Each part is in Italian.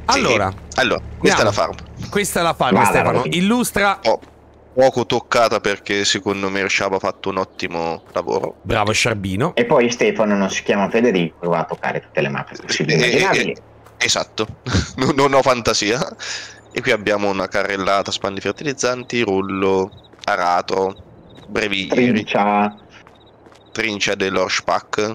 Allora, questa è la farm. Questa è la farm, Stefano. Illustra. Poco toccata perché secondo me Sciaba ha fatto un ottimo lavoro. Bravo Sciarbino. E poi Stefano non si chiama Federico, va a toccare tutte le mappe possibili e immaginabili. Esatto, non ho fantasia. E qui abbiamo una carrellata, spandi fertilizzanti, rullo, arato, brevieri, trincia dell'Orshpack.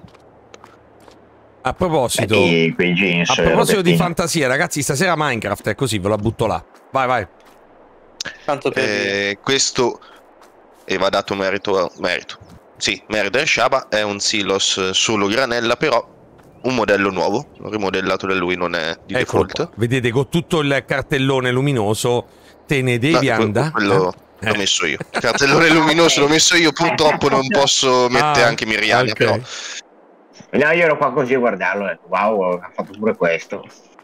A proposito, quei jeans, a proposito di fantasia, ragazzi, stasera Minecraft è così, ve la butto là. Vai. Tanto per questo, e va dato merito. Sì, merito a Sciaba, è un silos solo granella, però un modello nuovo, rimodellato da lui, non è di default. Vedete, con tutto il cartellone luminoso, te ne devi andare. Quello l'ho messo io. Il cartellone luminoso l'ho messo io, purtroppo non posso mettere anche Miriana, però. No, io ero qua così a guardarlo e ho detto, wow, ha fatto pure questo.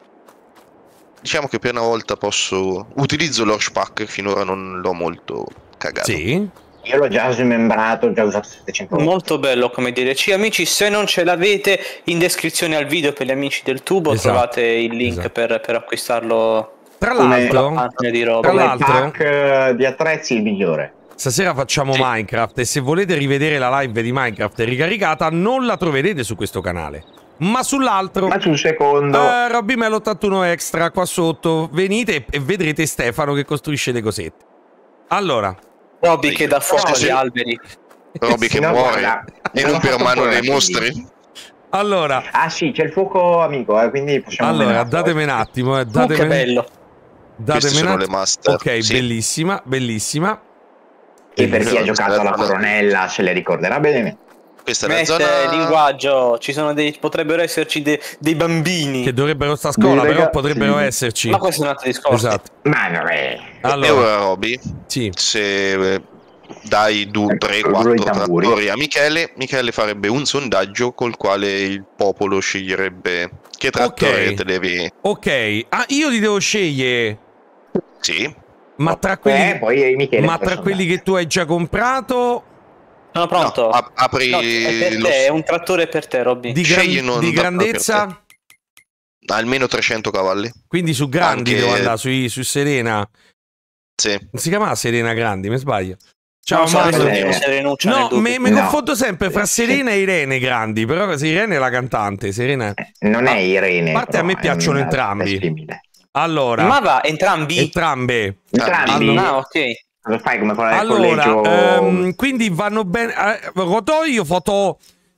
Diciamo che per una volta utilizzo l'Orshpack, finora non l'ho molto cagato. Sì. Io l'ho già smembrato, ho già usato 700 volte. Molto bello, come dire. Amici, se non ce l'avete, in descrizione al video per gli amici del tubo trovate il link per acquistarlo. Tra l'altro, il pack di attrezzi il migliore. Stasera facciamo Minecraft e se volete rivedere la live di Minecraft ricaricata non la troverete su questo canale, ma sull'altro. Ma sul secondo. Robimel 81 Extra qua sotto. Venite e vedrete Stefano che costruisce le cosette. Allora. Robby che dà fuoco agli alberi. Robby che muore e non per mano dei mostri. Allora. Ah sì, c'è il fuoco amico, quindi possiamo. Allora, datemi un attimo. Che bello. Queste sono le master. Ok, bellissima, bellissima. E per chi ha giocato alla coronella se le ricorderà bene. Questa è la zona linguaggio, potrebbero esserci dei bambini che dovrebbero stare a scola, però potrebbero esserci. Ma questo è un altro discorso. Esatto. Ma non è. Allora, e ora Robby, se dai 3-4 trattori a Michele farebbe un sondaggio col quale il popolo sceglierebbe che trattore te devi. Ok, io li devo scegliere. Sì. Ma tra quelli, poi Michele quelli che tu hai già comprato. Sono pronto. No, apri è un trattore per te, Robby. Di grandezza? Almeno 300 cavalli. Quindi su grandi devo andare, su Serena. Sì. Non si chiama Serena Grandi, mi sbaglio. Ciao No, mi confondo sempre fra Serena e Irene Grandi, però Irene è la cantante, Serena non è Irene. A parte a me piacciono entrambi. Allora, ma va, entrambe. Allora, ok. Lo fai come quella del collegio. Quindi vanno bene. Io foto.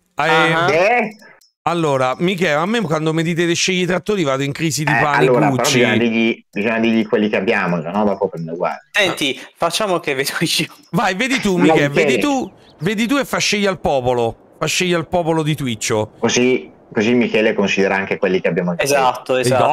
Allora, Michele, a me quando mi dite di scegliere i trattori vado in crisi di panico. Allora, però bisogna dirgli quelli che abbiamo, no? Dopo prendo uguale. Senti, facciamo che vedo io. Vai, vedi tu, Michele, vedi tu e fa scegliere al popolo. Fa scegliere al popolo di Twitch. Così Michele considera anche quelli che abbiamo. Esatto.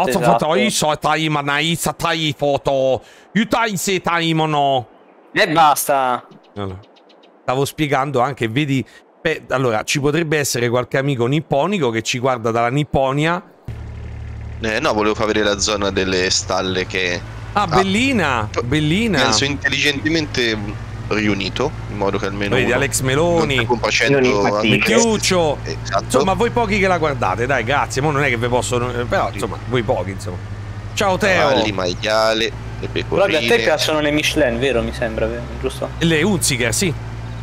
E basta. Allora, stavo spiegando anche, vedi. Allora, ci potrebbe essere qualche amico nipponico che ci guarda dalla Nipponia. No, volevo far vedere la zona delle stalle che. Bellina! Penso intelligentemente riunito, in modo che almeno. Vedi, Alex Meloni, Chiuccio. Esatto. Insomma, voi pochi che la guardate, dai, grazie. Ma non è che vi posso. Però, insomma, voi pochi, insomma. Ciao Teo. Cavalli, maiale, le pecorine. Però a te piacciono le Michelin, vero? Mi sembra, giusto? Le Unziger, sì.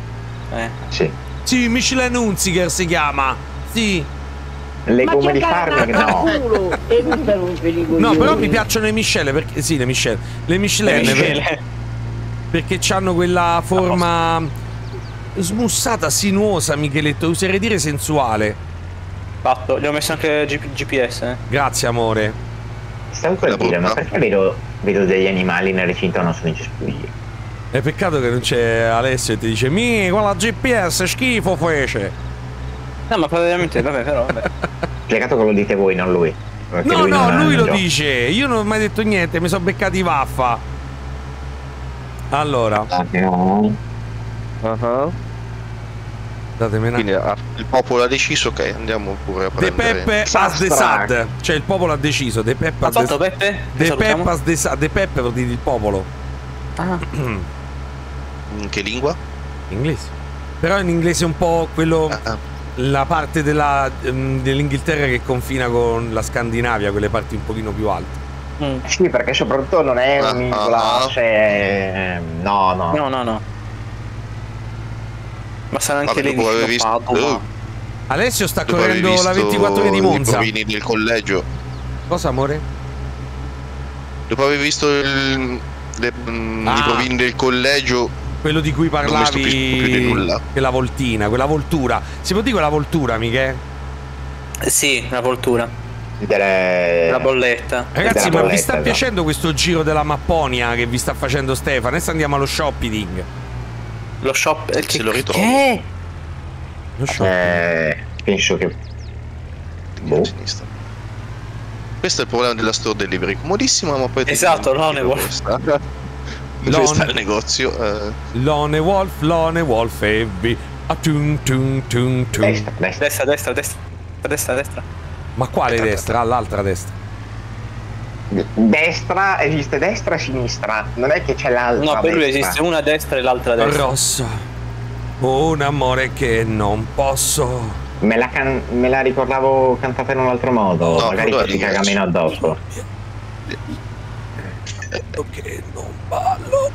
Sì, Michelin Unziger si chiama. Sì. Le gomme di farmaca no. No, però mi piacciono le Michelin perché sì, le Michelin. Perché hanno quella forma smussata, sinuosa, Micheletto, userei dire sensuale. Fatto, gli ho messo anche GPS. Grazie amore. Stavo per dire, ma perché vedo degli animali nel recinto non sono in cespugli? È peccato che non c'è Alessio e ti dice quella GPS schifo fece. No, ma probabilmente vabbè, però Peccato che lo dite voi, non lui. No, lui lo dice. Io non ho mai detto niente, mi sono beccati vaffa. Allora. Datemi quindi il popolo ha deciso, ok, andiamo pure a prendere. De Peppe as the sad. Cioè il popolo ha deciso. De Peppe as the Peppe? De Peppe as the sad. De Peppe vuol dire il popolo. In che lingua? Inglese. Però in inglese un po' quello. La parte dell'Inghilterra che confina con la Scandinavia, quelle parti un pochino più alte. Sì, perché soprattutto non è un'isola, no. Ma saranno anche le vicino Alessio sta correndo la 24 ore di Monza. I provini del collegio. Cosa, amore? Dopo aver visto i provini del collegio, quello di cui parlavi, più di nulla. Quella voltina, quella voltura. Si può dire quella voltura, Michele? Sì, una voltura. La bolletta. Ragazzi, ma vi sta piacendo questo giro della Mapponia che vi sta facendo Stefano? Adesso andiamo allo shopping. Lo shop se lo ritrovo. Che? Lo shopping. Penso che a sinistra. Questo è il problema della store delivery, comodissima, ma poi esatto, Lone Wolf. Dove sta il negozio? Lone Wolf Heavy. Destra. Ma quale destra? All'altra destra. Destra, esiste destra e sinistra. Non è che c'è l'altra. No, per lui esiste una destra e l'altra destra. Rossa. Un amore che non posso. Me la ricordavo cantata in un altro modo. No, magari ti caga meno addosso. Che non ballo.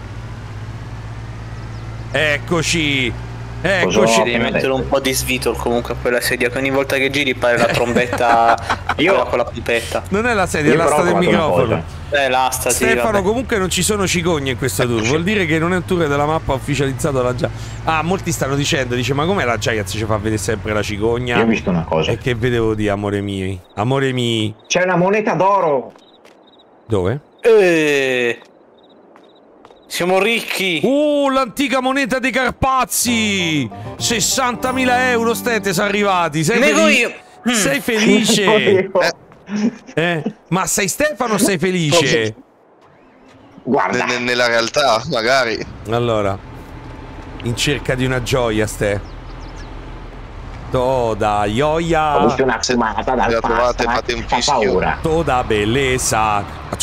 Eccoci. Devi mettere un po' di svitol comunque a quella sedia, che ogni volta che giri pare la trombetta con la pompetta. Non è la sedia, è l'asta del microfono. L'asta, sì. Stefano, comunque non ci sono cicogne in questo tour. Vuol dire che non è un tour della mappa ufficializzato dalla Giants. Molti stanno dicendo, ma com'è la Giants ci fa vedere sempre la cicogna? Io ho visto una cosa. E che vedevo di amore miei? Amore miei. C'è una moneta d'oro. Dove? Siamo ricchi. L'antica moneta dei Carpazi. 60.000 euro, Stete, sono arrivati. Sei felice? Ma sei Stefano o sei felice? Guarda. Nella realtà, magari. Allora, in cerca di una gioia, Ste. Toda gioia. Ho visto una fumata dal la trovate, fate un fischio. Toda bellezza.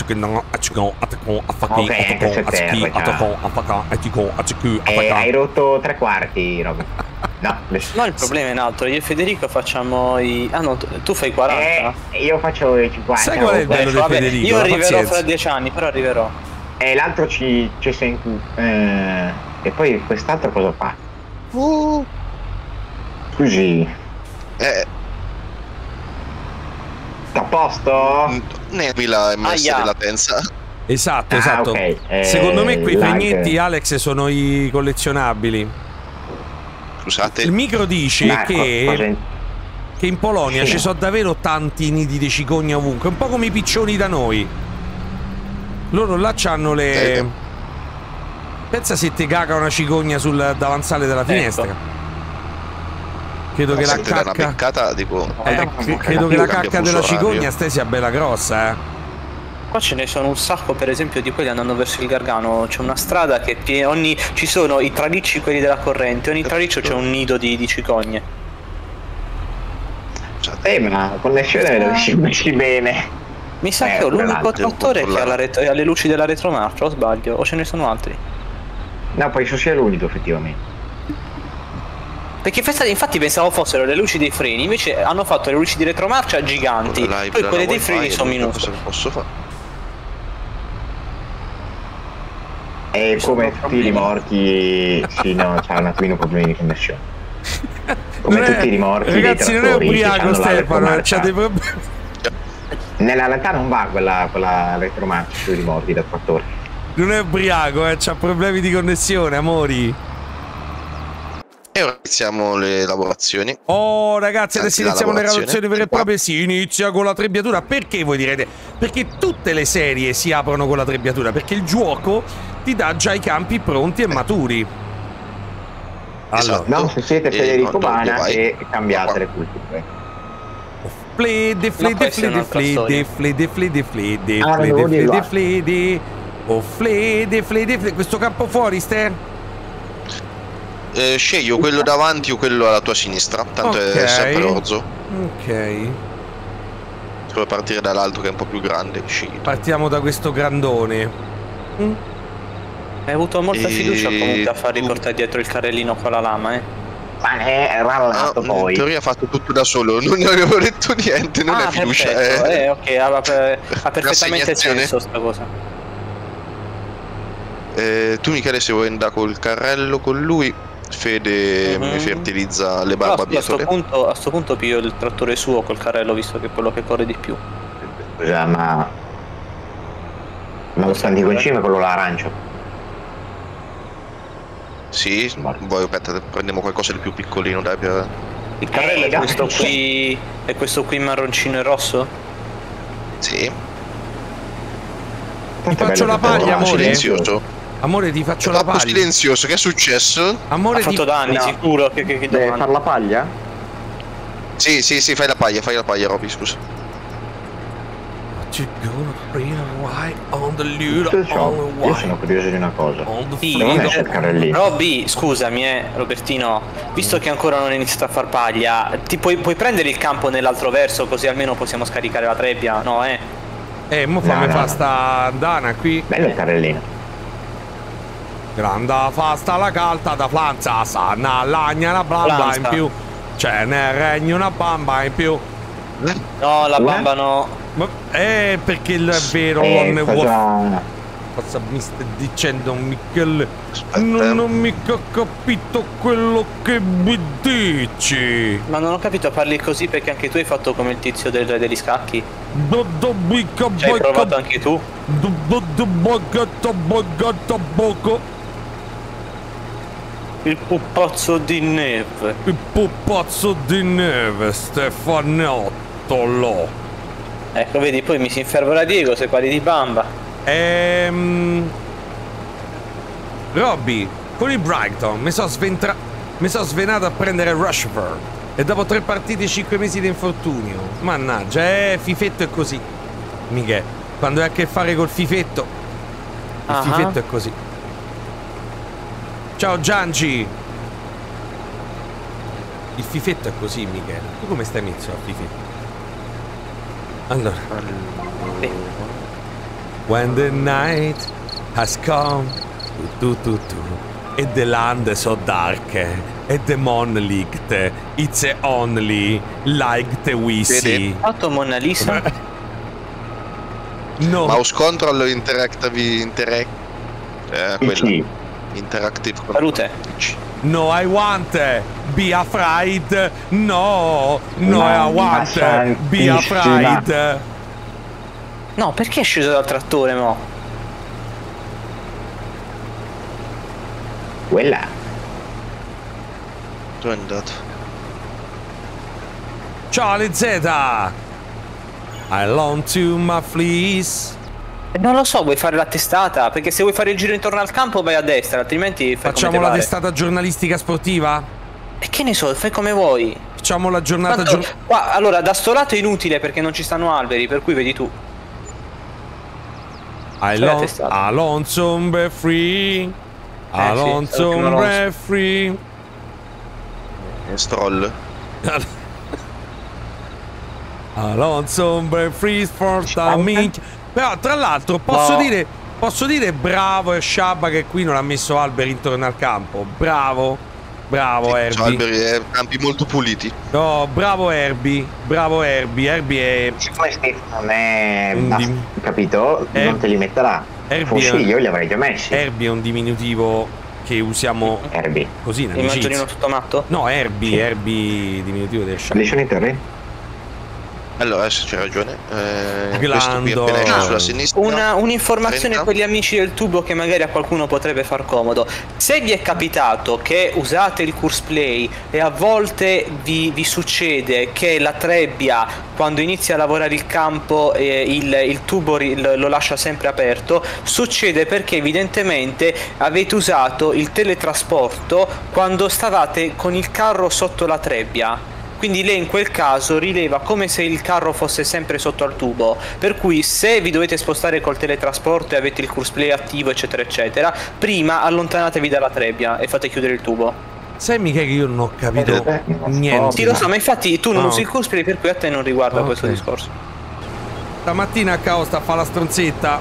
Hai rotto 3/4, Rob. No, il problema è un altro. Io e Federico facciamo no, tu fai 40. Io faccio i 50. Sai qual è il bello di Federico? Io arriverò fra 10 anni, però arriverò. E l'altro ci sei e poi quest'altro cosa fa? Scusi. A posto? Nebula e messa di latenza. Esatto. Okay. Secondo me quei fregnetti, Alex, sono i collezionabili. Scusate. Il micro dice che in Polonia ci sono davvero tanti nidi di cicogna ovunque, un po' come i piccioni da noi. Loro là c'hanno le... Pensa se ti caga una cicogna sul davanzale della finestra. Credo che la cacca... una peccata, dico... credo che la cacca della cicogna sia bella grossa, Qua ce ne sono un sacco, per esempio, di quelli andando verso il Gargano. C'è una strada che ci sono i tralicci, quelli della corrente. Ogni traliccio c'è un nido di cicogne. Ma con le scene le riesci messi bene. Mi sa che ho l'unico trattore che ha le luci della retromarcia, o sbaglio? O ce ne sono altri? No, penso sia l'unico, effettivamente. Perché infatti pensavo fossero le luci dei freni, invece hanno fatto le luci di retromarcia giganti, poi quelle dei freni sono minuscole. Cosa posso fare? E come tutti i rimorchi, sì, no, c'ha un attimino problemi di connessione. Come tutti i rimorchi. Ragazzi, non è ubriaco Stefano, c'ha dei problemi. Nella realtà non va quella retromarcia sui rimorchi da trattore. Non è ubriaco, c'ha problemi di connessione, amori. E ora iniziamo le lavorazioni. Ragazzi, adesso iniziamo le lavorazioni vere e proprie. Si inizia con la trebbiatura. Perché voi direte? Perché tutte le serie si aprono con la trebbiatura. Perché il gioco ti dà già i campi pronti e maturi. Allora, no, se siete Federico Bana e cambiate le culture. Questo campo fuori, Ste? Scegli quello davanti o quello alla tua sinistra. Tanto è sempre l'orzo. Ok. Puoi partire dall'altro che è un po' più grande. Scegli. Partiamo da questo grandone. Hai avuto molta fiducia comunque a far riportare dietro il carrellino con la lama, Ma ne è rallato poi. In teoria ha fatto tutto da solo, non avevo detto niente, non è fiducia. Ok, ha perfettamente senso sta cosa. Tu Michele, se vuoi andare col carrello con lui, Fede mi fertilizza le barbabietole. A sto punto piglio il trattore suo col carrello, visto che è quello che corre di più. Scusa, ma lo stand di concime è quello l'arancio? Sì, voi aspetta, prendiamo qualcosa di più piccolino, dai, per... Il carrello è questo qui. È questo qui marroncino e rosso? Sì. Ti faccio la paglia, amore. Silenzioso. Amore, ti faccio la paglia. Silenzioso, che è successo? Amore, ha fatto danni, sicuro. Che deve fare la paglia? Sì, fai la paglia, Robby, scusa. Io sono curioso di una cosa. Devo mettere il carrellino. Robby, scusami, Robertino, visto che ancora non hai iniziato a far paglia, ti puoi prendere il campo nell'altro verso, così almeno possiamo scaricare la trebbia, no, mo fammi fa sta dana qui. Bello il carrellino. Granda fasta la calta da flanza, sana lagna una bamba in più. Ce ne regni una bamba in più. No, la bamba no. Perché è vero, non ne vuoi. Cosa mi stai dicendo, Michele? Non ho mica capito quello che mi dici. Ma non ho capito, parli così perché anche tu hai fatto come il tizio degli scacchi. Ci hai provato anche tu? Il pupazzo di neve. Il pupazzo di neve, Stefanottolo. Ecco, vedi, poi mi si infervora Diego se parli di bamba. Robby, con il Brighton mi sono svenato a prendere Rushford. E dopo 3 partite e 5 mesi di infortunio. Mannaggia, Fifetto è così. Michele, quando hai a che fare col Fifetto, il Fifetto è così. Ciao Giangi. Il Fifetto è così, Michele. Tu come stai messo al Fifetto? Allora. When the night has come, and the land is so dark, and the moon liegt, it's only like the we see. Fatto Mona Lisa? No. Mouse control interactive quella. Interactive. Salute. No, I want be afraid. No, I want be afraid. No, perché è sceso dal trattore, mo? Quella. Dove è andato? Ciao Ale Z. I long to my fleece. Non lo so, vuoi fare la testata? Perché se vuoi fare il giro intorno al campo vai a destra, altrimenti fai facciamo la testata giornalistica sportiva? E che ne so, fai come vuoi. Facciamo la giornata allora, da sto lato è inutile perché non ci stanno alberi, per cui vedi tu. Alonso be free. Alonso be free. Stroll. Alonso be free for the però tra l'altro posso dire bravo Sciabba che qui non ha messo alberi intorno al campo. Bravo Herbie. Alberi, campi molto puliti. No, bravo Herbie. Herbie è... non è... capito? Non te li metterà. Fossi io li avrei già messi. Herbie è un diminutivo che usiamo Herbie. Così in amicizia. Il mangiolino tutto matto? No, Herbie diminutivo del Sciabba. Li sono interri? Allora, adesso c'è ragione. Sulla sinistra. Un'informazione per gli amici del tubo che magari a qualcuno potrebbe far comodo. Se vi è capitato che usate il course play e a volte vi succede che la trebbia, quando inizia a lavorare il campo, il tubo lo lascia sempre aperto, succede perché evidentemente avete usato il teletrasporto quando stavate con il carro sotto la trebbia. Quindi lei in quel caso rileva come se il carro fosse sempre sotto al tubo, per cui se vi dovete spostare col teletrasporto e avete il course play attivo eccetera eccetera, prima allontanatevi dalla trebbia e fate chiudere il tubo. Sai mica che io non ho capito niente. Sì, lo so, ma infatti tu non usi il course play, per cui a te non riguarda questo discorso. Stamattina a Cao sta a fare la stronzetta.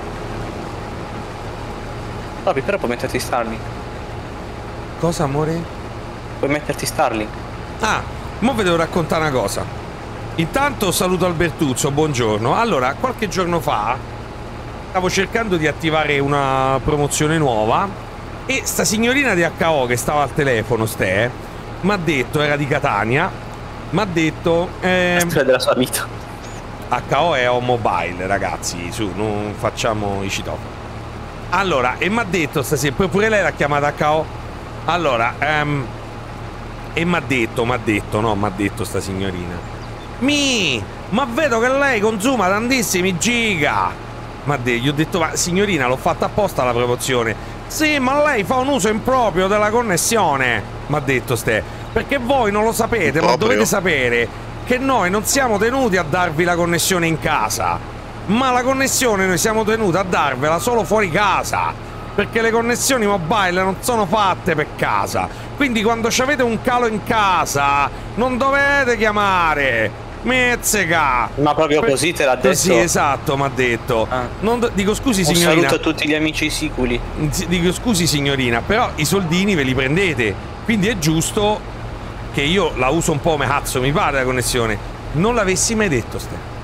Vabbè, però puoi metterti Starlink. Cosa, amore? puoi metterti Starlink. Ah, mo vi devo raccontare una cosa. Intanto saluto Albertuzzo, buongiorno. Allora, qualche giorno fa stavo cercando di attivare una promozione nuova e sta signorina di HO che stava al telefono, mi ha detto, era di Catania, mi ha detto... la storia della sua vita. HO è Home Mobile, ragazzi, su, non facciamo i citofoni. Allora, e mi ha detto stasera, pure lei l'ha chiamata HO. Allora, e mi ha detto sta signorina, ma vedo che lei consuma tantissimi giga. Gli ho detto, ma signorina, l'ho fatta apposta la promozione. Sì, ma lei fa un uso improprio della connessione, mi ha detto perché voi non lo sapete, ma dovete sapere che noi non siamo tenuti a darvi la connessione in casa, ma la connessione noi siamo tenuti a darvela solo fuori casa, perché le connessioni mobile non sono fatte per casa. Quindi quando avete un calo in casa non dovete chiamare. Mezzica! Ma proprio così te l'ha detto? Sì, esatto, mi ha detto. Dico scusi signorina. Un saluto a tutti gli amici siculi. Dico scusi signorina, però i soldini ve li prendete, quindi è giusto che io la uso un po' come cazzo mi pare la connessione. Non l'avessi mai detto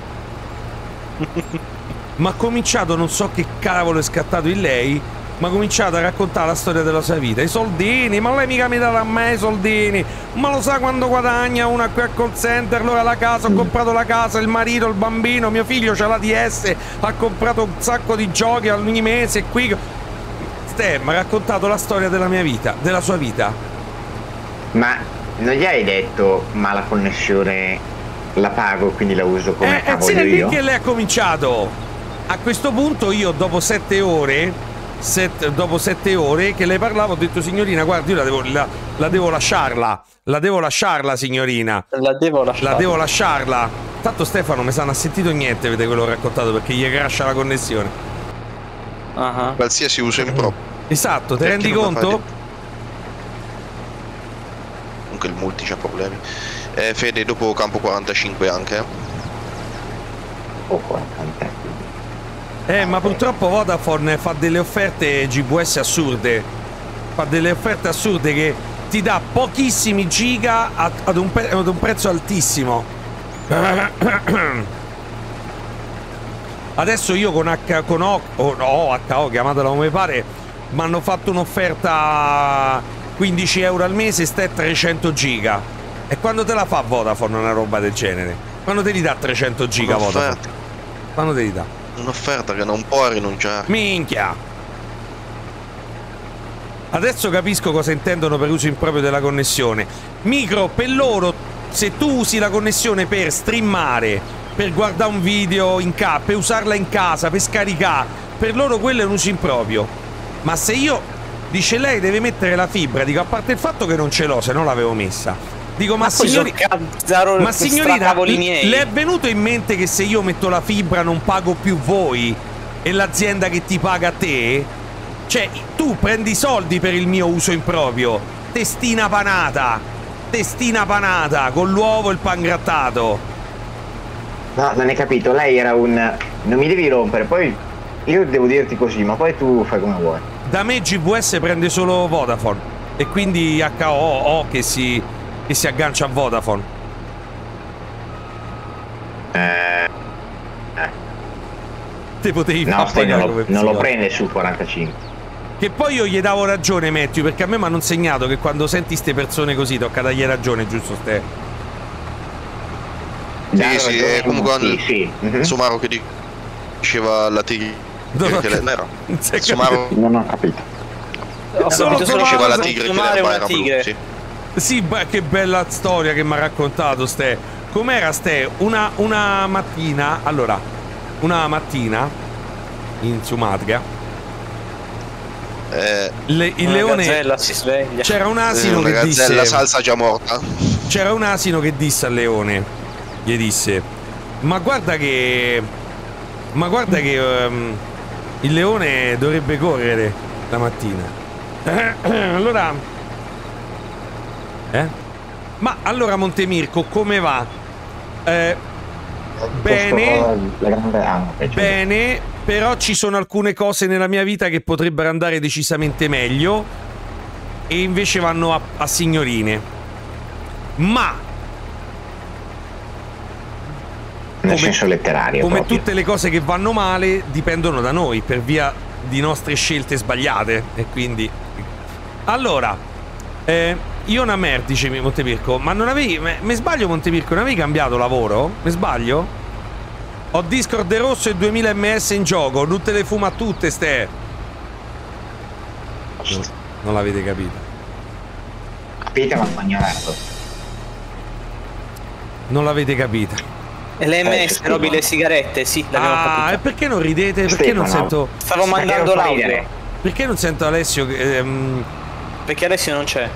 ma ha cominciato, non so che cavolo è scattato in lei, ma ha cominciato a raccontare la storia della sua vita. I soldini, ma lei mica mi dà a me i soldini, ma lo sa quando guadagna una qui al call center, allora la casa, ho comprato la casa, il marito, il bambino, mio figlio c'ha la DS, ha comprato un sacco di giochi ogni mese qui. Mi ha raccontato la storia della mia vita, della sua vita. Ma non gli hai detto, ma la connessione la pago, quindi la uso come cavolo io? Perché lei ha cominciato. A questo punto io dopo 7 ore che lei parlava ho detto, signorina, guardi, io la devo lasciarla signorina, la devo lasciarla. Tanto Stefano mi sa non ha sentito niente, vede quello che ho raccontato, perché gli crasha la connessione. Qualsiasi uso improprio. Esatto, ti rendi conto? Comunque il multi c'ha problemi. Fede, dopo campo 45 anche. Oh, 40. Ma purtroppo Vodafone fa delle offerte GVS assurde. Fa delle offerte assurde che ti dà pochissimi giga ad un prezzo altissimo. Adesso io con HO, chiamatela come pare, mi hanno fatto un'offerta 15 euro al mese, stai 300 giga. E quando te la fa Vodafone una roba del genere? Quando te li dà 300 giga Vodafone? Quando te li dà? Un'offerta che non può rinunciare. Minchia! Adesso capisco cosa intendono per uso improprio della connessione. Micro, per loro, se tu usi la connessione per streamare, per guardare un video in casa, per usarla in casa, per scaricare, per loro quello è un uso improprio. Ma se io, dice lei, deve mettere la fibra, dico, a parte il fatto che non ce l'ho, se no l'avevo messa. Dico, ma signorina, le è venuto in mente che se io metto la fibra non pago più voi e l'azienda che ti paga a te? Cioè, tu prendi i soldi per il mio uso improprio. Testina panata, con l'uovo e il pangrattato. No, non hai capito, lei era un... Non mi devi rompere, poi io devo dirti così, ma poi tu fai come vuoi. Da me GVS prende solo Vodafone e quindi HO che si aggancia a Vodafone. Te potevi fare non lo prende su 45. Che poi io gli davo ragione, Matthew, perché a me mi hanno insegnato che quando senti ste persone così tocca dargli ragione, giusto Ste? Sì, è comunque sì. Somaro che diceva la tigre. Somaro non ho capito. Solo diceva la tigre che era blu, sì. Sì, beh, che bella storia che mi ha raccontato Ste. Com'era Ste? Una mattina, allora, in Sumatra, il leone si sveglia. C'era un asino che disse, la salsa già morta. C'era un asino che disse al leone, gli disse, ma guarda che il leone dovrebbe correre la mattina. Allora ma allora Montemirco come va? Bene, però ci sono alcune cose nella mia vita che potrebbero andare decisamente meglio e invece vanno a signorine. Ma nel senso letterario, come proprio. tutte le cose che vanno male dipendono da noi per via di nostre scelte sbagliate. E quindi allora io una merda, dice Montepirco, ma non avevi, me sbaglio Montepirco, non avevi cambiato lavoro? Me sbaglio? Ho Discord rosso e 2000 ms in gioco, non te le fuma tutte ste. Non l'avete capito. Capite, ma spagnolato. Non l'avete capita. E le MS, Roby, le sigarette, sì, l'abbiamo capito. E perché non ridete? Perché non sento... Stavo mandando l'audio. Perché non sento Alessio che... Perché Alessio non c'è.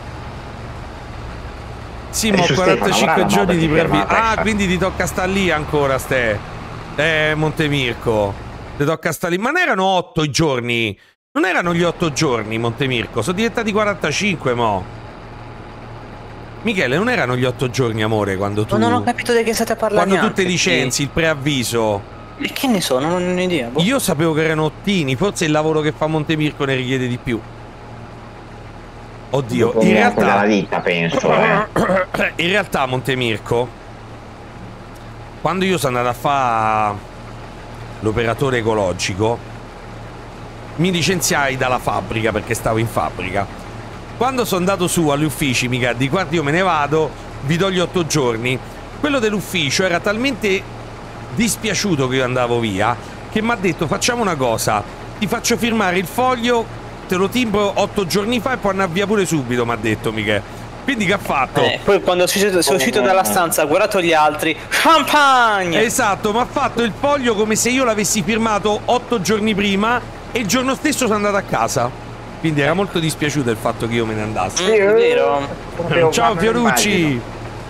Sì, ma ho 45 giorni di preavviso. Ah, quindi ti tocca sta lì ancora, ste. Montemirco. Ti tocca sta lì. Ma non erano 8 i giorni. Non erano gli 8 giorni, Montemirco. Sono diventati 45, mo. Michele, non erano gli 8 giorni, amore, quando tu... Non ho capito di che state parlando. Quando tu te licenzi, il preavviso. E che ne so, non ho un'idea. Boh. Io sapevo che erano ottini. Forse il lavoro che fa Montemirco ne richiede di più. Oddio, in realtà... vita, penso, In realtà, Montemirco, quando io sono andato a fare l'operatore ecologico, mi licenziai dalla fabbrica perché stavo in fabbrica. Quando sono andato su agli uffici, mica di guarda, io me ne vado, vi do gli 8 giorni. Quello dell'ufficio era talmente dispiaciuto che io andavo via che mi ha detto: facciamo una cosa, ti faccio firmare il foglio, te lo timbro 8 giorni fa e puoi andare via pure subito, mi ha detto Michele. Quindi che ha fatto? Poi quando sono uscito dalla stanza, ha guardato gli altri, champagne! Esatto, mi ha fatto il foglio come se io l'avessi firmato 8 giorni prima e il giorno stesso sono andato a casa. Quindi era molto dispiaciuto il fatto che io me ne andassi. È vero. Ciao Fiorucci!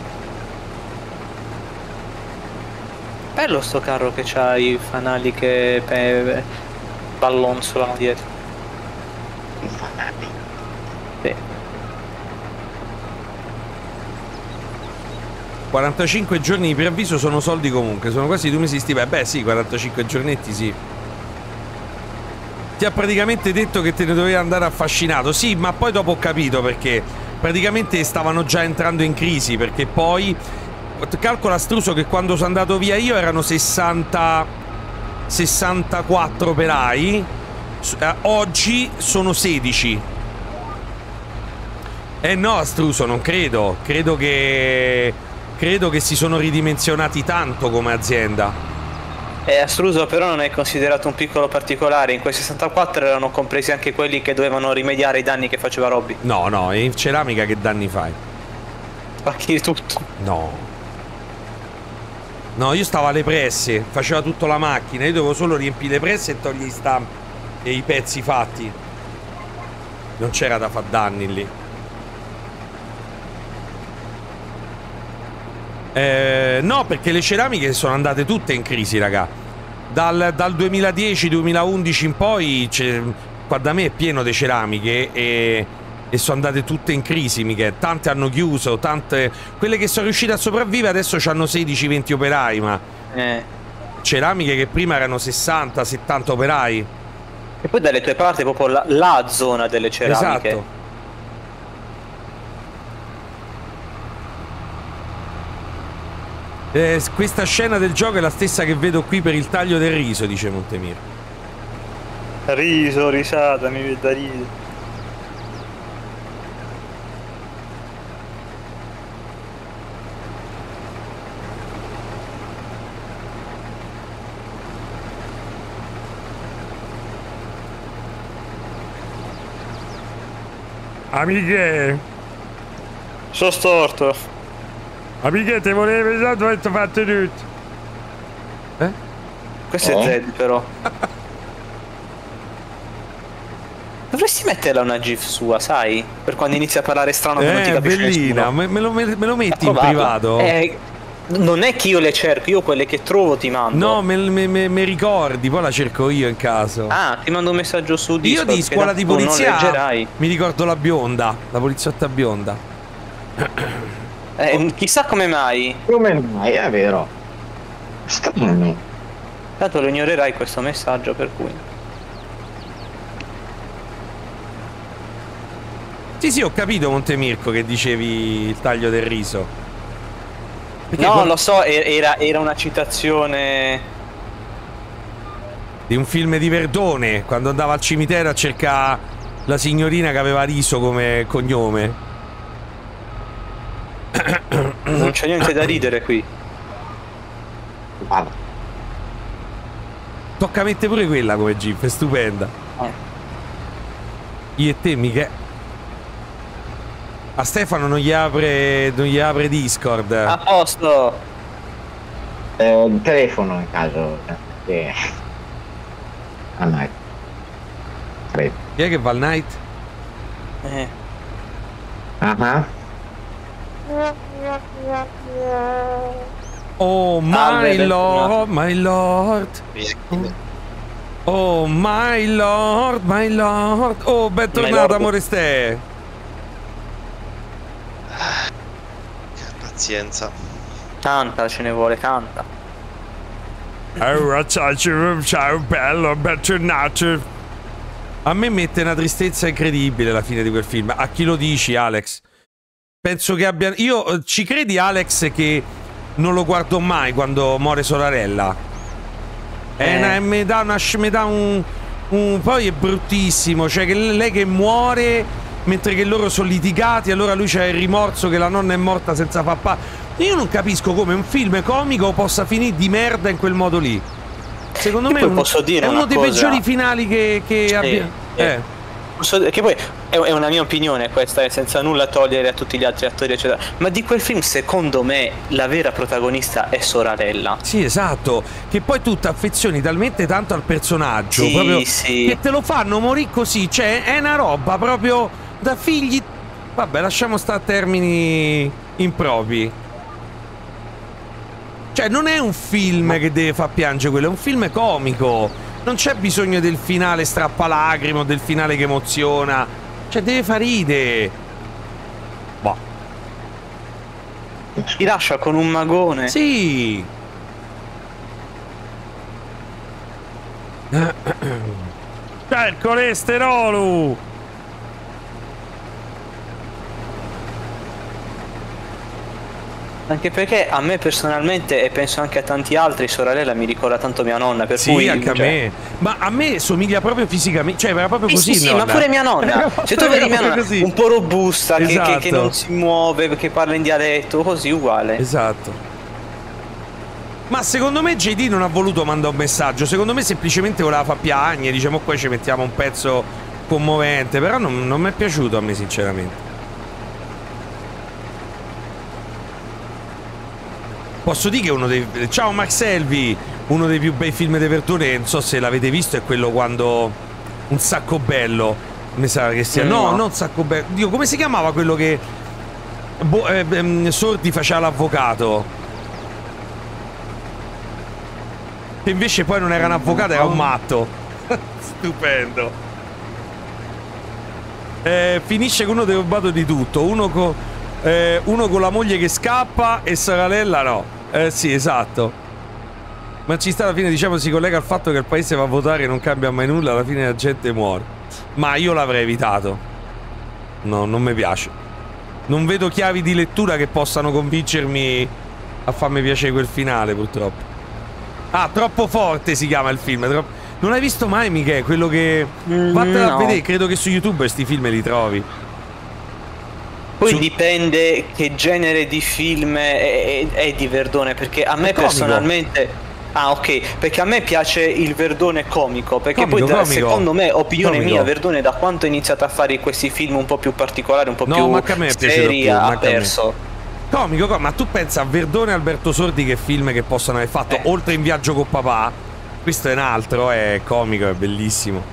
Bello sto carro che c'ha i fanali che ballonzolano dietro. I fanali? Sì. 45 giorni di preavviso sono soldi comunque, sono quasi 2 mesi di stipendio. Beh sì, 45 giornetti sì. Ti ha praticamente detto che te ne dovevi andare affascinato. Sì, ma poi dopo ho capito perché praticamente stavano già entrando in crisi, perché poi calcola Astruso che quando sono andato via io erano 64 operai, oggi sono 16. No, Astruso, non credo. Credo che si sono ridimensionati tanto come azienda. Astruso però non è considerato un piccolo particolare. In quei 64 erano compresi anche quelli che dovevano rimediare ai danni che faceva Robby. No, no, in ceramica che danni fai? Spacchi tutto. No. No, io stavo alle presse, faceva tutto la macchina, io dovevo solo riempire le presse e togliere i stampi e i pezzi fatti. Non c'era da far danni lì. No, perché le ceramiche sono andate tutte in crisi, raga. Dal 2010-2011 in poi, qua da me è pieno di ceramiche e sono andate tutte in crisi, mica. Tante hanno chiuso, tante... Quelle che sono riuscite a sopravvivere adesso hanno 16-20 operai, ma... Ceramiche che prima erano 60-70 operai. E poi dalle tue parti è proprio la zona delle ceramiche. Esatto. Questa scena del gioco è la stessa che vedo qui per il taglio del riso, dice Montemir. Riso, risata, mi viene da ridere. Amiche, sono storto. Amiche, te volevo esatto e ti ho fatto tutto. Questo è Zed però. Dovresti metterla una gif sua, sai? Per quando inizia a parlare strano che non ti capisce bellina, me lo metti in privato? Non è che io le cerco, io quelle che trovo ti mando. No, me ricordi, poi la cerco io in caso. Ah, ti mando un messaggio su Discord. Io di scuola di polizia mi ricordo la bionda, la poliziotta bionda. Chissà come mai. Come mai, è vero. Strano. Tanto lo ignorerai questo messaggio, per cui. Sì, ho capito, Montemirco, che dicevi il taglio del riso. Perché no, lo so, era una citazione di un film di Verdone, quando andava al cimitero a cercare la signorina che aveva riso come cognome. Non c'è niente da ridere qui. Tocca mettere pure quella come gif, è stupenda. Io e te, mica. A Stefano non gli apre Discord. A posto. Un telefono in caso. Al night. Chi è che va al night? Oh my lord, my lord. Oh my lord, my lord. Oh, bentornato, amore ste. Pazienza. Canta, ce ne vuole, canta. Ciao bello, bentornato. A me mette una tristezza incredibile la fine di quel film. A chi lo dici, Alex? Penso che abbia... Io ci credi, Alex, che non lo guardo mai quando muore sorella? Mi dà un... Poi è bruttissimo. Cioè che lei che muore mentre che loro sono litigati, allora lui c'ha il rimorso che la nonna è morta senza papà. Io non capisco come un film comico possa finire di merda in quel modo lì. Secondo me è uno dei peggiori finali che abbia. Che poi è una mia opinione questa, senza nulla togliere a tutti gli altri attori eccetera, ma di quel film secondo me la vera protagonista è sorella. Sì, esatto, che poi tu ti affezioni talmente tanto al personaggio, proprio che te lo fanno morire così, cioè è una roba proprio da figli. Vabbè, lasciamo stare a termini impropri. Cioè non è un film che deve far piangere quello, è un film comico. Non c'è bisogno del finale strappalacrime o del finale che emoziona. Cioè deve far ridere. Boh. Ti lascia con un magone. Sì. C'è il colesterolo. Anche perché a me personalmente, e penso anche a tanti altri, sorella mi ricorda tanto mia nonna, per cui... Sì, anche a me. Ma a me somiglia proprio fisicamente, cioè era proprio così, sì, ma pure mia nonna. Se tu vedi mia nonna, così. Un po' robusta, esatto. che non si muove, che parla in dialetto, così, uguale. Esatto. Ma secondo me JD non ha voluto mandare un messaggio, secondo me semplicemente voleva far piagne, diciamo qua ci mettiamo un pezzo commovente, però non mi è piaciuto a me sinceramente. Posso dire che uno dei... Ciao Max Elvi! Uno dei più bei film di Verdone, non so se l'avete visto, è quello quando... Un sacco bello. Mi sa che sia... No, non sacco bello. Dio, come si chiamava quello che... Sordi faceva l'avvocato? Che invece poi non era un avvocato, era un matto. Stupendo. Finisce con uno derubato di tutto. Uno con la moglie che scappa e sorella no. Sì, esatto. Ma ci sta, alla fine diciamo si collega al fatto che il paese va a votare e non cambia mai nulla, alla fine la gente muore. Ma io l'avrei evitato. No, non mi piace. Non vedo chiavi di lettura che possano convincermi a farmi piacere quel finale, purtroppo. Ah, Troppo forte si chiama il film. Non l'hai visto mai, Michele? Quello che... Vattene a vedere, credo che su YouTube questi film li trovi. Poi dipende che genere di film è di Verdone, perché a me personalmente... Ah, ok, perché a me piace il Verdone comico, perché comico, secondo me, opinione mia, Verdone da quanto ha iniziato a fare questi film un po' più particolari, un po' più seri, ha perso. Comico, ma tu pensa a Verdone e Alberto Sordi che film che possono aver fatto, oltre In viaggio con papà, questo è un altro, è comico, è bellissimo.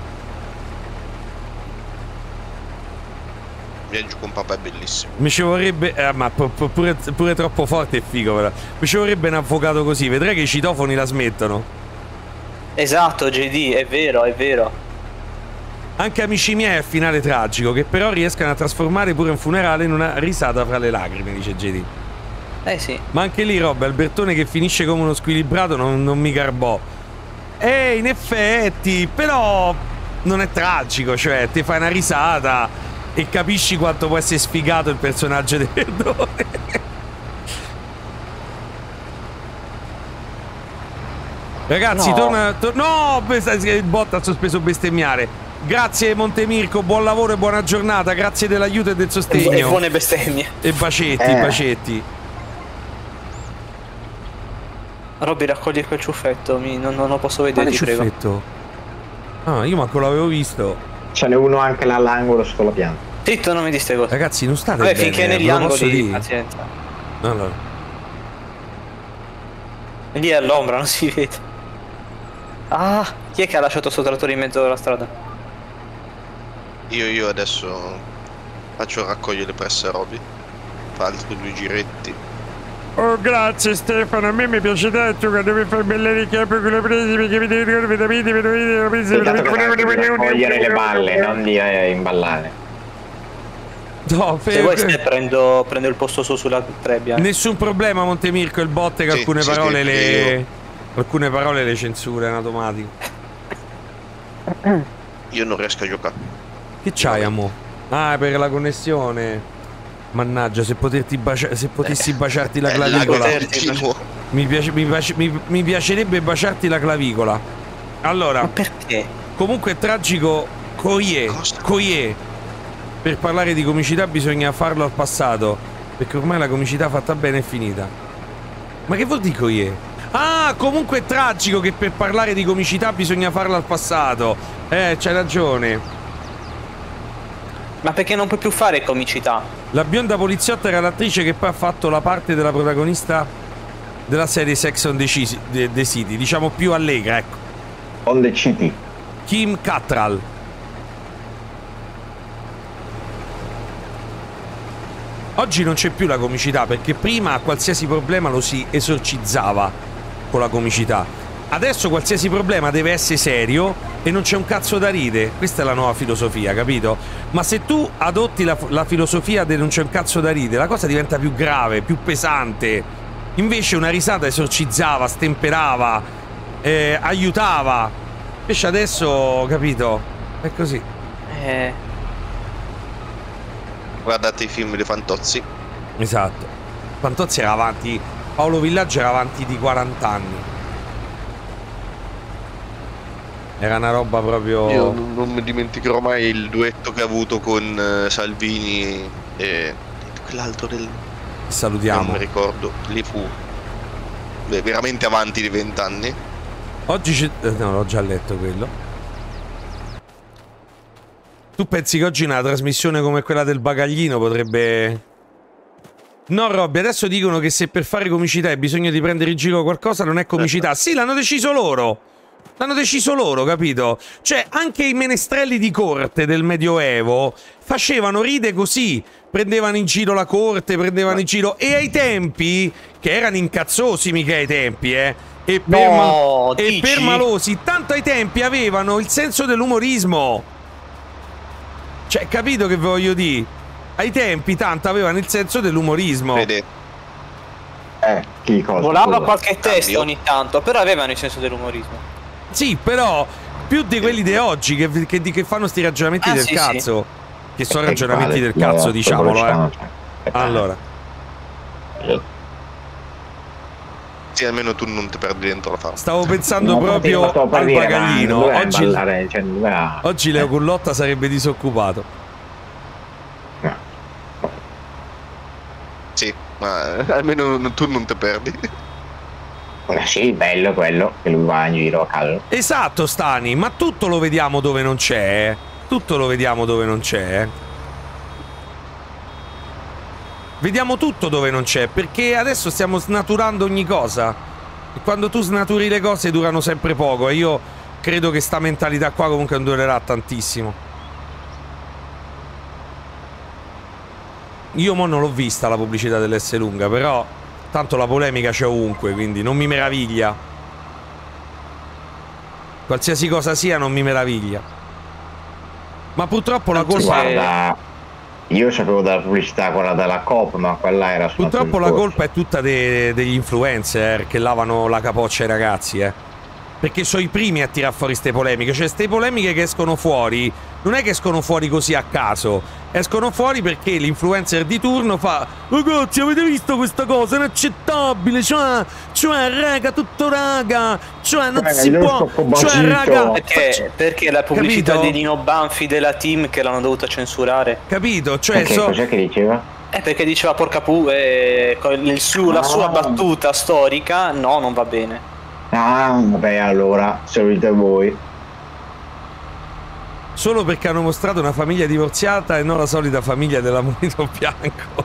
Viaggio con papà è bellissimo. Mi ci vorrebbe, ma pure Troppo forte è figo, però. Mi ci vorrebbe un avvocato così, vedrai che i citofoni la smettono. Esatto, JD, è vero, è vero. Anche Amici miei è il finale tragico, che però riescono a trasformare pure un funerale in una risata fra le lacrime, dice JD. Sì. Ma anche lì, Rob, Albertone che finisce come uno squilibrato non mi garbò. In effetti, però non è tragico, cioè ti fai una risata. e capisci quanto può essere sfigato il personaggio del Verdone. Ragazzi, torna... No, il bot ha sospeso bestemmiare. Grazie Montemirco, buon lavoro e buona giornata. Grazie dell'aiuto e del sostegno. E buone bestemmie. E bacetti, bacetti. Robby, raccogli quel ciuffetto, non lo posso vedere, ti prego. Ciuffetto? Ah, io manco l'avevo visto. Ce n'è uno anche là all'angolo sotto la pianta. Zitto, non mi dite cose. Ragazzi, non state bene. Finché negli angoli, pazienza. Allora. Lì è all'ombra, non si vede. Ah, chi è che ha lasciato sto trattore in mezzo alla strada? Io adesso faccio raccogliere presso Robby. Fa altri 2 giretti. Oh, grazie Stefano, a me mi piace tanto quando mi fai bellare i capi con le prese perché mi devi dire veramente raccogliere le balle, non di imballare. No, se vuoi prendo il posto sulla trebbia. Nessun problema Montemirco, il bot che alcune parole le censura in automatico. Io non riesco a giocare. Che c'hai, amo? Ah, per la connessione. Mannaggia, se potessi baciarti la clavicola. Mi piacerebbe baciarti la clavicola. Allora. Ma perché? Comunque è tragico. Coie. Per parlare di comicità bisogna farlo al passato. Perché ormai la comicità fatta bene è finita. Ma che vuol dire Coie? Ah, comunque è tragico che per parlare di comicità bisogna farlo al passato. C'hai ragione. Ma perché non puoi più fare comicità? La bionda poliziotta era l'attrice che poi ha fatto la parte della protagonista della serie Sex on the City, diciamo più allegra, ecco. On the City. Kim Cattrall. Oggi non c'è più la comicità perché prima a qualsiasi problema lo si esorcizzava con la comicità. Adesso qualsiasi problema deve essere serio e non c'è un cazzo da ridere. Questa è la nuova filosofia, capito? Ma se tu adotti la filosofia del non c'è un cazzo da ridere, la cosa diventa più grave, più pesante. Invece una risata esorcizzava, stemperava, aiutava. Invece adesso, capito? È così. Guardate i film di Fantozzi. Esatto. Fantozzi era avanti, Paolo Villaggio era avanti di 40 anni. Era una roba proprio... Io non mi dimenticherò mai il duetto che ha avuto con Salvini e quell'altro del... Salutiamo. Non mi ricordo. Lì fu veramente avanti di 20 anni. Oggi c'è... no, l'ho già letto quello. Tu pensi che oggi una trasmissione come quella del bagaglino potrebbe... No, Robby, adesso dicono che se per fare comicità hai bisogno di prendere in giro qualcosa non è comicità. Sì, l'hanno deciso loro. L'hanno deciso loro, capito? Cioè, anche i menestrelli di corte del Medioevo facevano ride così. Prendevano in giro la corte, prendevano in giro... E ai tempi, che erano incazzosi mica ai tempi, e permalosi, tanto ai tempi avevano il senso dell'umorismo. Cioè, capito che voglio dire? Ai tempi tanto avevano il senso dell'umorismo. Vede. Chi cosa? Volava qualche testo ogni tanto, però avevano il senso dell'umorismo. Sì, però più di quelli di oggi che fanno sti ragionamenti del cazzo. Che sono ragionamenti del cazzo, diciamolo, Allora. Sì, almeno tu non ti perdi dentro la fase. Stavo pensando proprio al bagaglino. Oggi Leo Cullotta sarebbe disoccupato. Sì, ma almeno tu non ti perdi. Sì, bello quello che lui va in giro a caso. Esatto, Stani, ma tutto lo vediamo dove non c'è. Tutto lo vediamo dove non c'è. Vediamo tutto dove non c'è, perché adesso stiamo snaturando ogni cosa. E quando tu snaturi le cose durano sempre poco. E io credo che sta mentalità qua comunque non durerà tantissimo. Io mo non l'ho vista la pubblicità dell'S lunga, però tanto la polemica c'è ovunque, quindi non mi meraviglia. Qualsiasi cosa sia non mi meraviglia. Ma purtroppo la colpa... Guarda, io sapevo della pubblicità quella della Coop, ma quella era... Purtroppo la colpa è tutta degli influencer che lavano la capoccia ai ragazzi, Perché sono i primi a tirare fuori ste polemiche. Cioè, ste polemiche che escono fuori non è che escono fuori così a caso. escono fuori perché l'influencer di turno fa: ragazzi, avete visto questa cosa? È inaccettabile, cioè raga, tutto raga, cioè non si può, cioè raga, perché la pubblicità di Nino Banfi della team che l'hanno dovuta censurare, capito? Cioè cos'è che diceva? Perché diceva porca la sua battuta storica, no, non va bene. Ah, vabbè, allora, seguite voi. Solo perché hanno mostrato una famiglia divorziata e non la solita famiglia della Monito Bianco.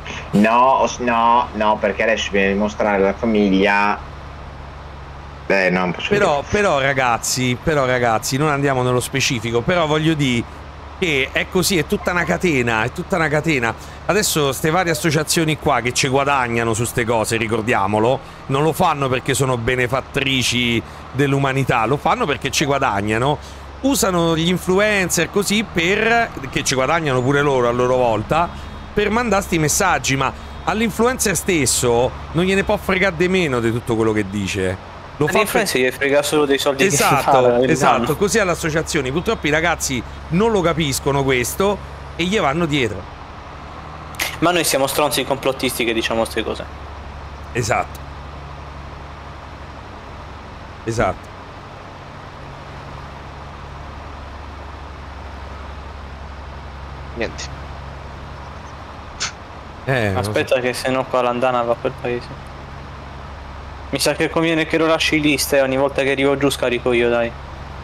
No, perché adesso viene a dimostrare la famiglia. Non posso dire. Però ragazzi, non andiamo nello specifico, però voglio dire che è così, è tutta una catena, Adesso ste varie associazioni qua che ci guadagnano su ste cose, ricordiamolo, non lo fanno perché sono benefattrici dell'umanità, lo fanno perché ci guadagnano, usano gli influencer così che ci guadagnano pure loro a loro volta, per mandare sti messaggi, ma all'influencer stesso non gliene può fregare di meno di tutto quello che dice. L'influencer gli frega solo dei soldi esatto, così alle associazioni. Purtroppo i ragazzi non lo capiscono questo e gli vanno dietro. Ma noi siamo stronzi complottisti che diciamo queste cose. Esatto. Niente. Aspetta che se no qua l'andana va a quel paese. Mi sa che conviene che lo lasci lì, e ogni volta che arrivo giù scarico io, dai.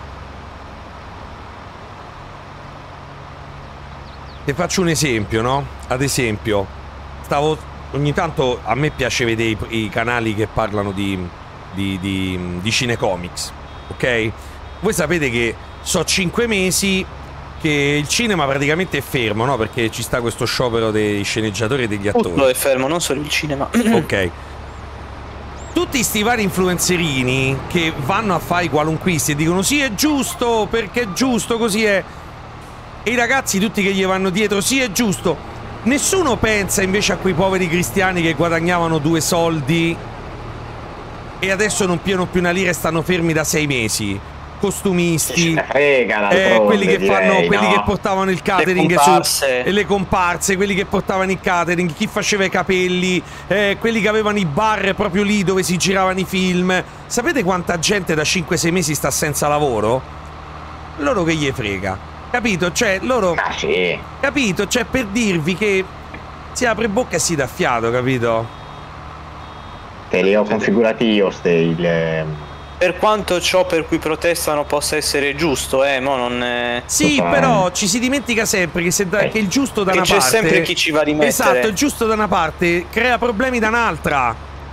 Ti faccio un esempio, no? Ad esempio, ogni tanto a me piace vedere i canali che parlano di cinecomics, ok? Voi sapete che so 5 mesi che il cinema praticamente è fermo, no? Perché ci sta questo sciopero dei sceneggiatori e degli attori. Tutto è fermo, non solo il cinema. Ok. Tutti sti vari influencerini che vanno a fare i qualunquisti e dicono sì è giusto, perché è giusto, così è. E i ragazzi tutti che gli vanno dietro, sì è giusto. Nessuno pensa invece a quei poveri cristiani che guadagnavano 2 soldi e adesso non piano più una lira e stanno fermi da 6 mesi. Costumisti, quelli che fanno, quelli che portavano il catering, le comparse, quelli che portavano il catering, chi faceva i capelli, quelli che avevano i bar proprio lì dove si giravano i film. Sapete quanta gente da 5-6 mesi sta senza lavoro? Loro che gli frega, capito? Cioè loro, capito? Cioè per dirvi che si apre bocca e si dà fiato, capito? Te li ho configurati io Per quanto ciò per cui protestano possa essere giusto, mo non... Sì, però ci si dimentica sempre che il giusto da una parte... c'è sempre chi ci va a rimettere. Esatto, il giusto da una parte crea problemi da un'altra.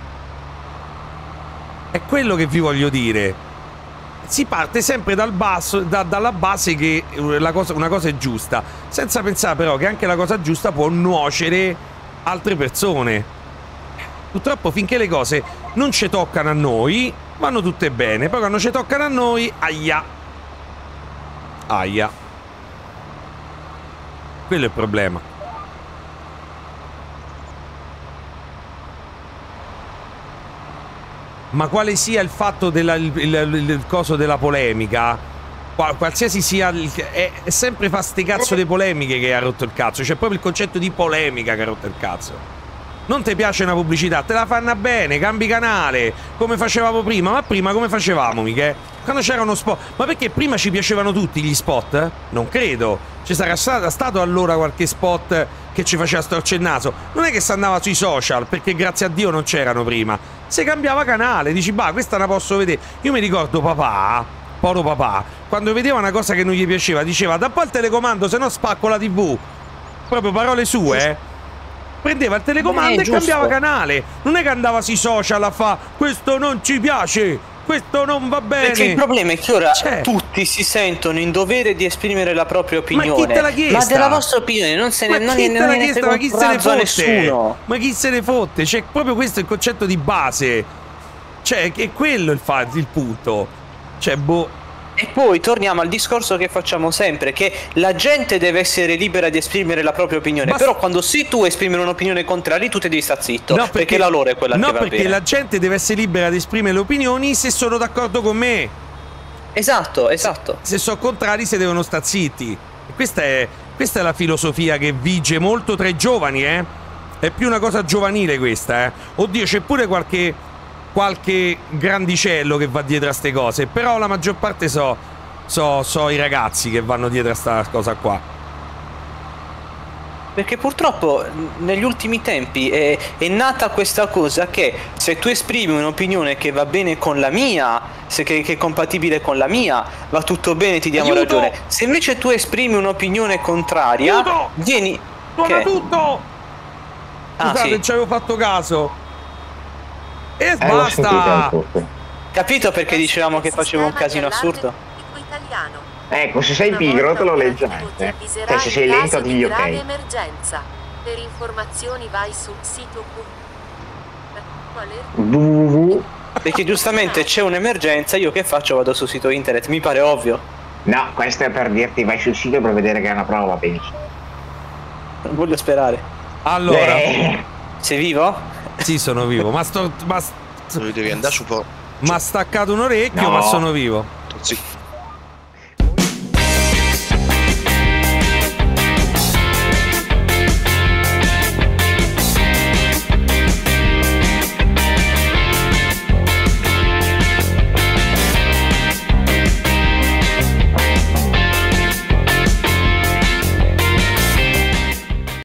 È quello che vi voglio dire. Si parte sempre dal basso, dalla base che una cosa è giusta, senza pensare però che anche la cosa giusta può nuocere altre persone. Purtroppo finché le cose non ci toccano a noi vanno tutte bene, poi quando ci toccano a noi, aia. Quello è il problema. Ma quale sia il fatto il coso della polemica, qualsiasi sia è sempre fa ste cazzo di polemiche che ha rotto il cazzo. C'è proprio il concetto di polemica che ha rotto il cazzo. Non ti piace una pubblicità, te la fanno bene, cambi canale, come facevamo prima. Ma prima come facevamo, mica? Quando c'erano spot. Ma perché prima ci piacevano tutti gli spot? Non credo. Ci sarà stato allora qualche spot che ci faceva storcere il naso. Non è che si andava sui social, perché grazie a Dio non c'erano prima. Se cambiava canale, dici, bah, questa la posso vedere. Io mi ricordo papà, povero papà, quando vedeva una cosa che non gli piaceva, diceva, da poi il telecomando, se no spacco la TV. Proprio parole sue, prendeva il telecomando e cambiava canale. Non è che andava sui social a fa questo non ci piace, questo non va bene. Perché il problema è che ora tutti si sentono in dovere di esprimere la propria opinione. Ma chi te l'ha chiesta? Ma della vostra opinione non se ne Ma chi se ne fotte? Nessuno. Ma chi se ne fotte? Cioè, proprio questo è il concetto di base. Cioè, è quello il punto. Cioè, boh. E poi torniamo al discorso che facciamo sempre, che la gente deve essere libera di esprimere la propria opinione. Però quando tu esprimi un'opinione contraria, tu ti devi stare zitto, no, perché la loro è quella che va bene. No, perché la gente deve essere libera di esprimere le opinioni se sono d'accordo con me. Esatto. Se sono contrari, se devono stare zitti. E questa è Questa è la filosofia che vige molto tra i giovani, È più una cosa giovanile questa, Oddio, c'è pure qualche grandicello che va dietro a ste cose, però la maggior parte so i ragazzi che vanno dietro a sta cosa qua. Perché purtroppo negli ultimi tempi è nata questa cosa che se tu esprimi un'opinione che va bene con la mia, che è compatibile con la mia, va tutto bene, ti diamo ragione. Se invece tu esprimi un'opinione contraria, vieni... Suona tutto! Scusate, non ci avevo fatto caso. E basta! Capito perché dicevamo che facevo un casino assurdo? Ecco, se sei pigro te lo leggermente. Cioè, se sei lento digli ok. Emergenza. Per informazioni vai sul sito www. Perché giustamente c'è un'emergenza, io che faccio? Vado sul sito internet, mi pare ovvio. No, questo è per dirti vai sul sito per vedere che è una prova, va benissimo. Non voglio sperare. Allora, sei vivo? Sì, sono vivo, devi andare su mi ha staccato un orecchio, ma sono vivo. Sì.